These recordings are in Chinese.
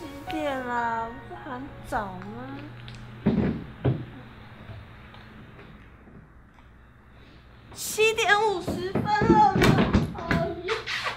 点了，不是很早吗？7:50了呢。哎呀！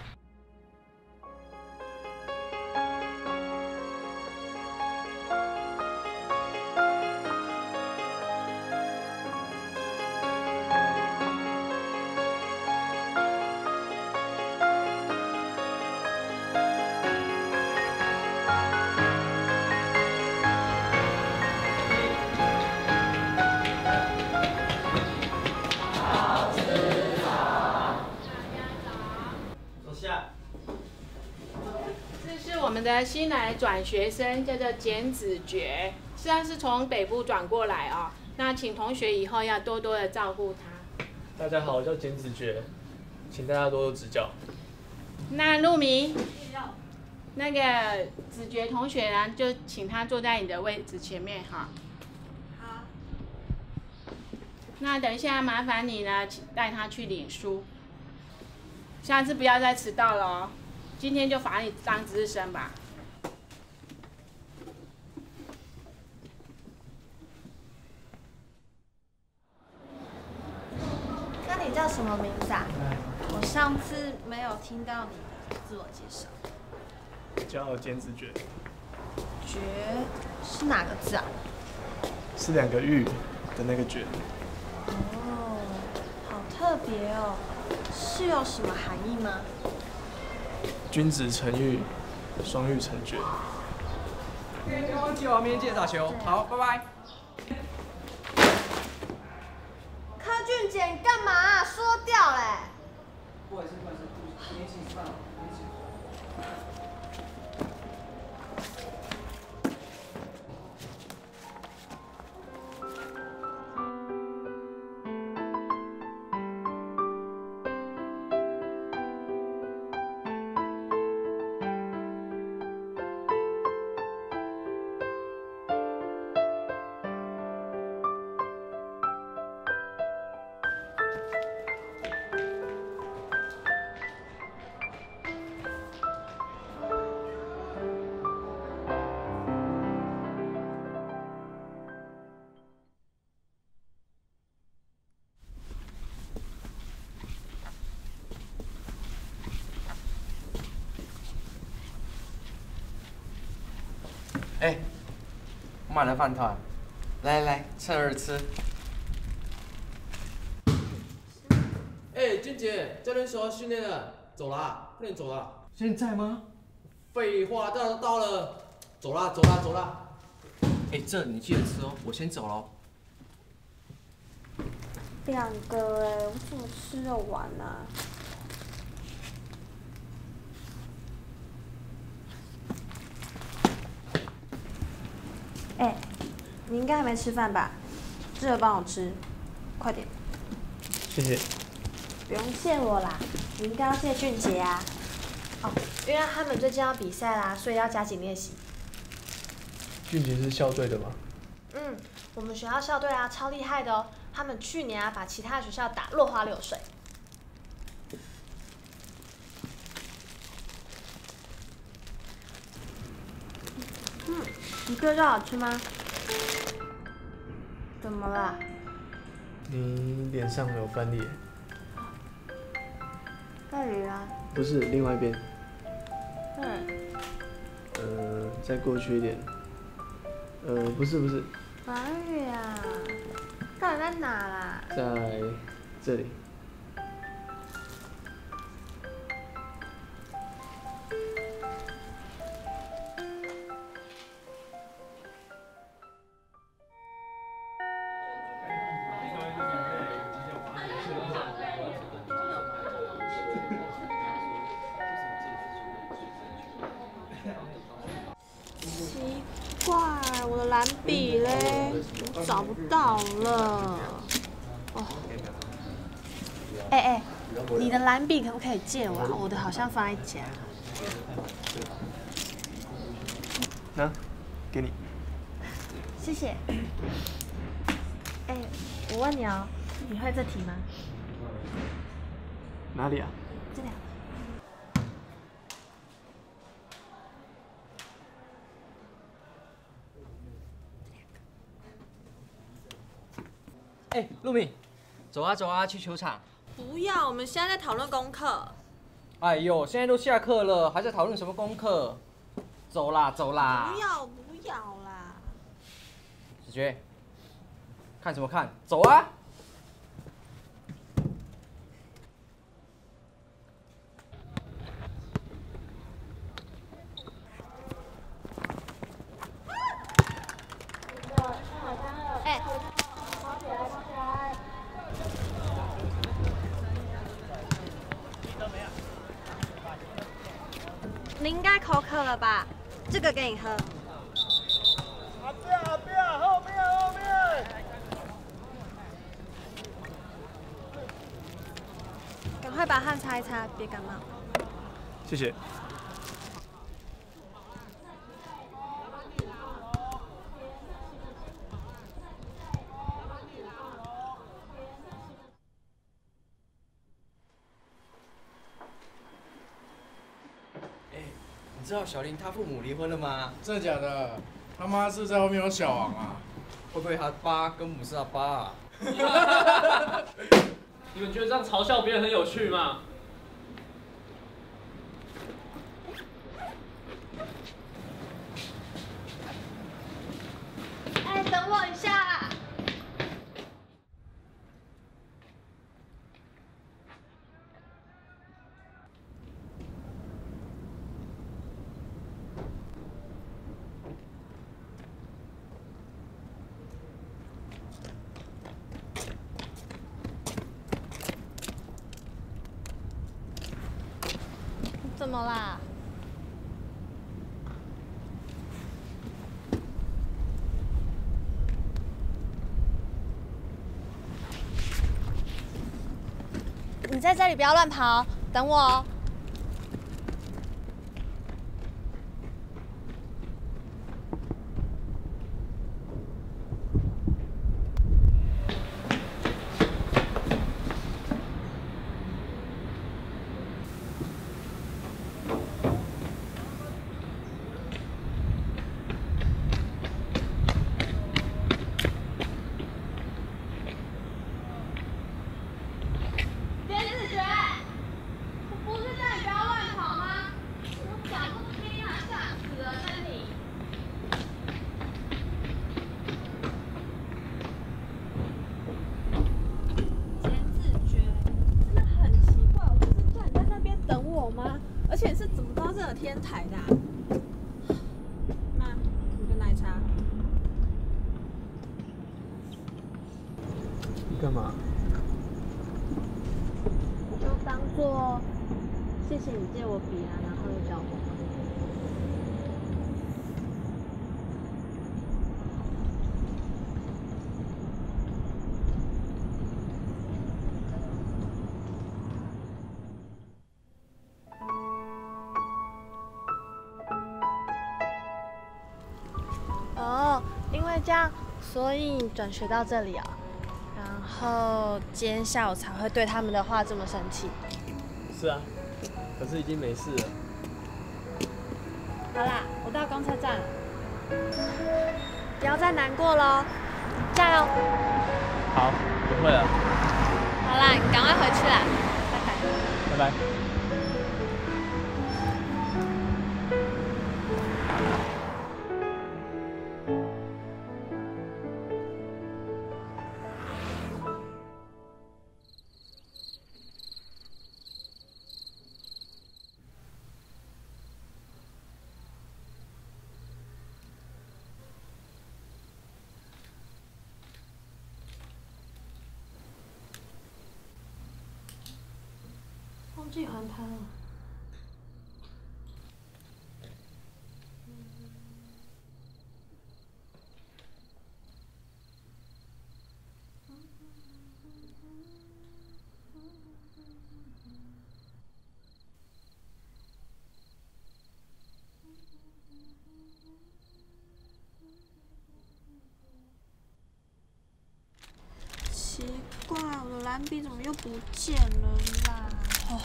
这是我们的新来转学生，叫做简子觉，实际上是从北部转过来哦。那请同学以后要多多的照顾他。 大家好，我叫简子觉，请大家多多指教。 那陆明，那个子觉同学呢，就请他坐在你的位置前面哈。 好。 那等一下麻烦你呢，请带他去领书。下次不要再迟到了哦。今天就罚你当值日生吧。 那你叫什么名字啊？我上次没有听到你的自我介绍。 叫简子觉。 觉是哪个字啊？ 是2个玉的那个觉。 哦，好特别哦，是有什么含义吗？ 君子成玉，双玉成绝。 别忘记我明天记得打球。好，拜拜。 柯俊杰，你干嘛啊？说掉嘞！ 不好意思，不好意思，明天请吃饭了，明天请。哎，我买了饭团，来，趁热吃。 哎，俊杰，教练说要训练了，走啦，快点走啦！ 现在吗？ 废话，到了，走啦！ 哎，这你记得吃哦，我先走喽。 2个哎，我怎么吃得完啊？哎，你应该还没吃饭吧？这个帮我吃，快点。 谢谢。 不用谢我啦，你应该要谢俊杰啊。哦，因为他们最近要比赛啦，所以要加紧练习。 俊杰是校队的吗？ 嗯，我们学校校队啊，超厉害的哦。他们去年啊，把其他学校打落花流水。你觉得好吃吗？怎么了？ 你脸上有翻裂。 这里啊？ 不是，另外一边。再过去一点。不是。 哪里啊？到底在哪啦？ 在这里。 奇怪，我的蓝笔嘞，我找不到了。哦，你的蓝笔可不可以借我啊？我的好像放在家。 那，给你。 谢谢。我问你哦，你会这题吗？ 哪里啊？ 这里。 哎，陆敏，走啊走啊，去球场。 不要，我们现在在讨论功课。 哎呦，现在都下课了，还在讨论什么功课？走啦走啦。 不要啦。 子爵，看什么看？走啊！ 哎，你应该口渴了吧？这个给你喝。 不要，后面！ 赶快把汗擦一擦，别感冒。 谢谢。 你知道小林他父母离婚了吗？ 真的假的？他妈是在后面有小王啊？ 会不会他爸跟母是他爸啊？ 你们觉得这样嘲笑别人很有趣吗？ 哎，等我一下啦。怎么啦？你在这里不要乱跑，等我哦。 而且是怎么到这个天台的、啊？那你个奶茶。 你干嘛？ 就当做谢谢你借我笔啊，然后又教我。哦，因为这样，所以你转学到这里啊、然后今天下午才会对他们的话这么生气。 是啊，可是已经没事了。 好啦，我到公车站了，不要再难过喽，加油！ 好，不会了。 好啦，你赶快回去啦，拜拜。 拜拜。 忘记还他了。 奇怪，我的蓝笔怎么又不见了啦？哦。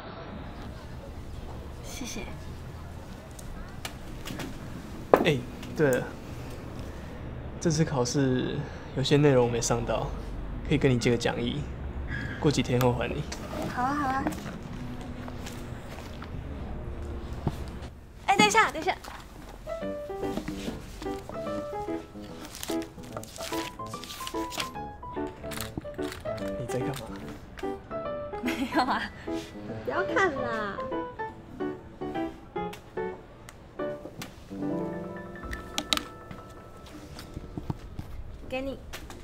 谢谢。 哎， 对了，这次考试有些内容没上到，可以跟你借个讲义，过几天后还你。 好啊，好啊。哎，等一下，等一下。 你在干嘛？ 没有啊，不要看啦。给你。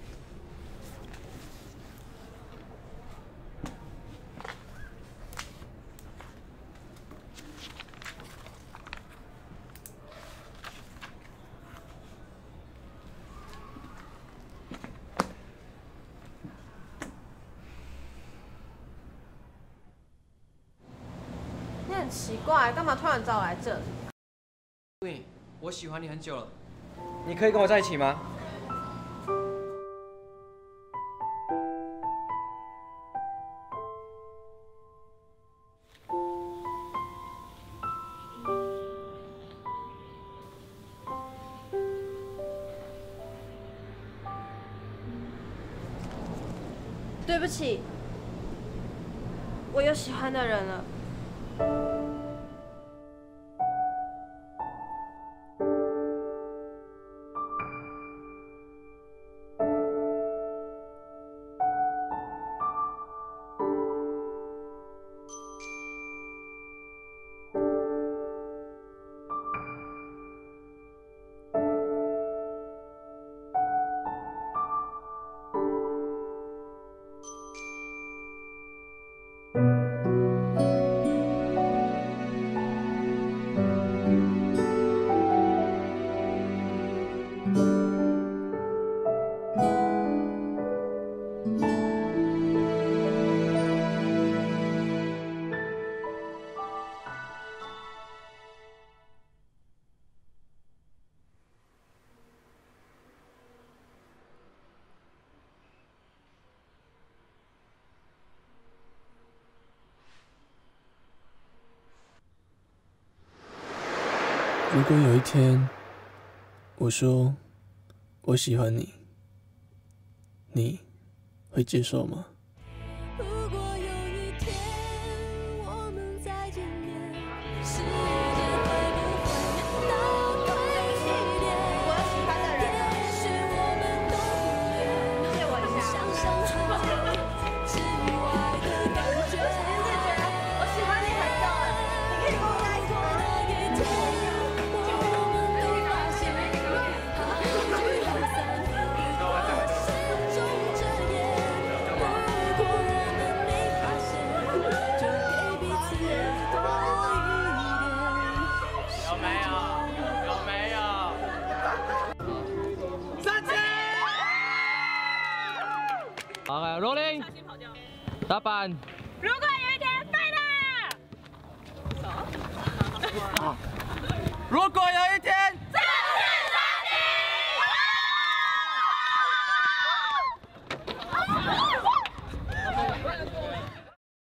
你很奇怪，干嘛突然找我来这里？ 因为我喜欢你很久了，你可以跟我在一起吗？ 对不起，我有喜欢的人了。 如果有一天，我说我喜欢你，你会接受吗？ 如果有一天我们再见面，世界会不会倒退一点？也许我们都不愿想象很久之外的感觉。我喜欢你很久了，你可以跟我在一起吗？ 好 ，rolling， 打板。 如果有一天飞了， 如果有一天